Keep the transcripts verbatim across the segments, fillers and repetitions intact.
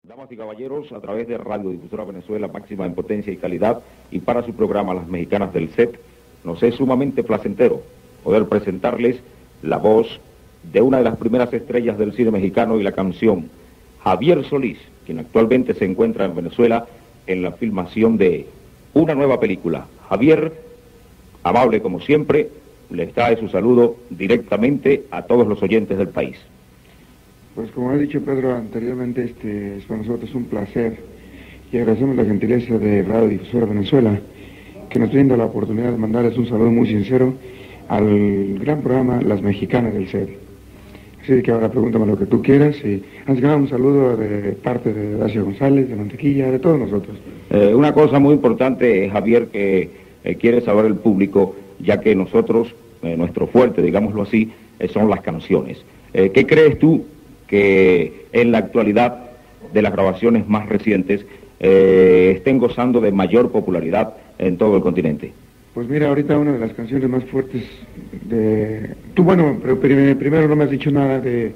Damas y caballeros, a través de Radio Difusora Venezuela, máxima en potencia y calidad, y para su programa Las Mexicanas del S E T, nos es sumamente placentero poder presentarles la voz de una de las primeras estrellas del cine mexicano y la canción, Javier Solís, quien actualmente se encuentra en Venezuela en la filmación de una nueva película. Javier, amable como siempre, les trae su saludo directamente a todos los oyentes del país. Pues como ha dicho Pedro anteriormente, este es para nosotros un placer y agradecemos la gentileza de Radio Difusora Venezuela, que nos brinda la oportunidad de mandarles un saludo muy sincero al gran programa Las Mexicanas del S E T. Así que ahora pregúntame lo que tú quieras y antes que nada un saludo de parte de Dacia González, de Mantequilla, de todos nosotros. Eh, una cosa muy importante, Javier, que eh, quiere saber el público, ya que nosotros, eh, nuestro fuerte, digámoslo así, eh, son las canciones. Eh, ¿Qué crees tú que en la actualidad de las grabaciones más recientes eh, estén gozando de mayor popularidad en todo el continente? Pues mira, ahorita una de las canciones más fuertes de... Tú, bueno, pero primero no me has dicho nada de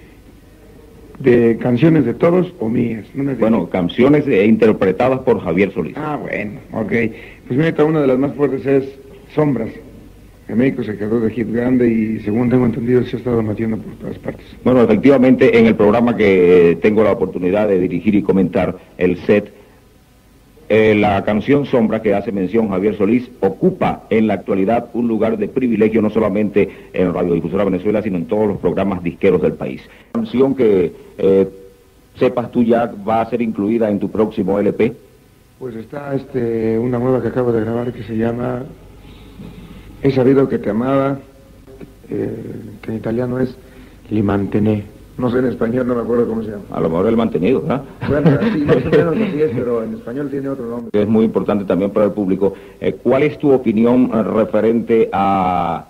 de canciones de todos o mías. No me has bueno, dicho. Canciones eh, interpretadas por Javier Solís. Ah, bueno, ok. Pues mira, una de las más fuertes es Sombras. En México se quedó de hit grande y según tengo entendido se ha estado metiendo por todas partes. Bueno, efectivamente, en el programa que tengo la oportunidad de dirigir y comentar, el S E T, eh, la canción Sombra, que hace mención Javier Solís, ocupa en la actualidad un lugar de privilegio no solamente en Radio Difusora Venezuela, sino en todos los programas disqueros del país. Canción que, eh, sepas tú ya, va a ser incluida en tu próximo L P. Pues está este una nueva que acabo de grabar que se llama He sabido que te amaba, eh, que en italiano es Li mantené. No sé en español, no me acuerdo cómo se llama. A lo mejor el mantenido, ¿verdad? Bueno, sí, más o menos así es, pero en español tiene otro nombre. Es muy importante también para el público. Eh, ¿Cuál es tu opinión eh, referente a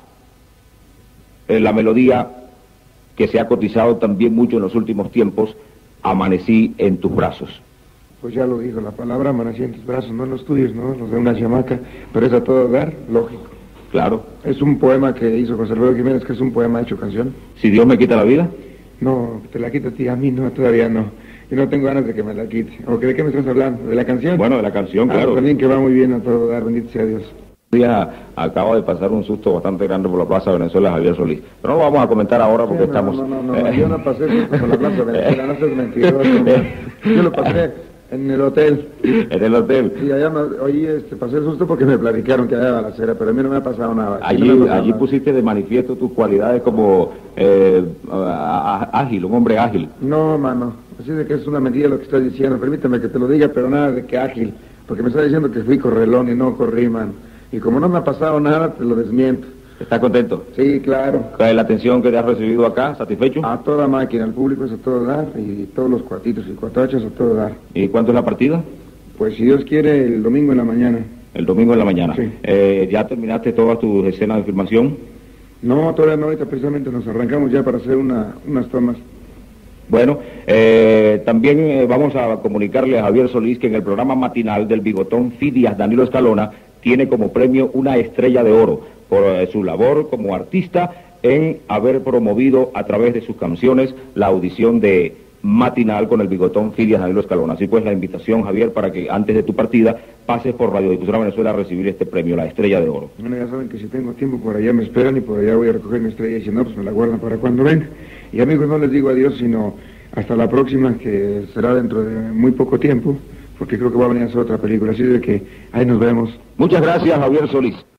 eh, la melodía que se ha cotizado también mucho en los últimos tiempos, Amanecí en tus brazos? Pues ya lo dijo, la palabra amanecí en tus brazos, no en los tuyos, ¿no? Los de una chamaca, pero es a todo dar, lógico. Claro. Es un poema que hizo José Alfredo Jiménez, que es un poema hecho canción. Si Dios me quita la vida. No, te la quita a ti, a mí no, todavía no. Yo no tengo ganas de que me la quite. ¿O de qué me estás hablando? ¿De la canción? Bueno, de la canción, ah, claro. También que va muy bien a todo dar, bendito sea Dios. Día acaba de pasar un susto bastante grande por la Plaza Venezuela, Javier Solís. Pero no lo vamos a comentar ahora porque sí, no, estamos... No, no, no, no, yo no pasé susto por la Plaza Venezuela, no seas mentiroso. Yo lo pasé en el hotel. ¿En el hotel? Sí, allá me, oí, este, pasé el susto porque me platicaron que había balacera, pero a mí no me ha pasado nada. Allí, no me pasado allí nada. pusiste de manifiesto tus cualidades como eh, ágil, un hombre ágil. No, mano, así de que es una mentira lo que estás diciendo. Permíteme que te lo diga, pero nada de que ágil, porque me está diciendo que fui correlón y no corrí, man. Y como no me ha pasado nada, te lo desmiento. ¿Estás contento? Sí, claro. ¿Cuál es la atención que te has recibido acá? ¿Satisfecho? A toda máquina, el público es a todo dar, y todos los cuartitos y cuatrachos a todo dar. ¿Y cuánto es la partida? Pues si Dios quiere, el domingo en la mañana. El domingo en la mañana. Sí. Eh, ¿Ya terminaste todas tus escenas de filmación? No, todavía no, ahorita precisamente nos arrancamos ya para hacer una, unas tomas. Bueno, eh, también eh, vamos a comunicarle a Javier Solís que en el programa matinal del Bigotón Fidias Danilo Escalona tiene como premio una estrella de oro por eh, su labor como artista en haber promovido a través de sus canciones la audición de matinal con el Bigotón Fidias Danilo Escalona. Así pues, la invitación, Javier, para que antes de tu partida pases por Radio Difusora Venezuela a recibir este premio, la estrella de oro. Bueno, ya saben que si tengo tiempo por allá me esperan y por allá voy a recoger mi estrella y si no, pues me la guardan para cuando venga. Y amigos, no les digo adiós, sino hasta la próxima, que será dentro de muy poco tiempo, porque creo que va a venir a hacer otra película, así de que ahí nos vemos. Muchas gracias, Javier Solís.